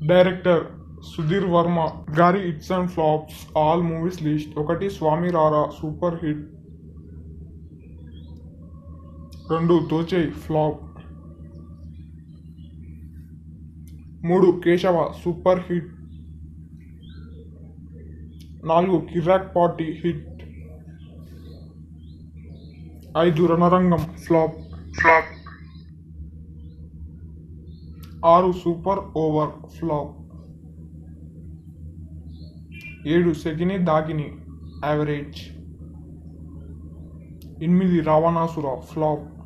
Director Sudheer Varma గారి hits and flops all movies list. 1 Swamy Ra Ra super hit. 2 Dochay flop. 3 Keshava super hit. 4 Kirrak party hit. 5 Ranarangam flop. 6 super over flop. 7 Saakini Daakini average. 8 Ravanasura flop.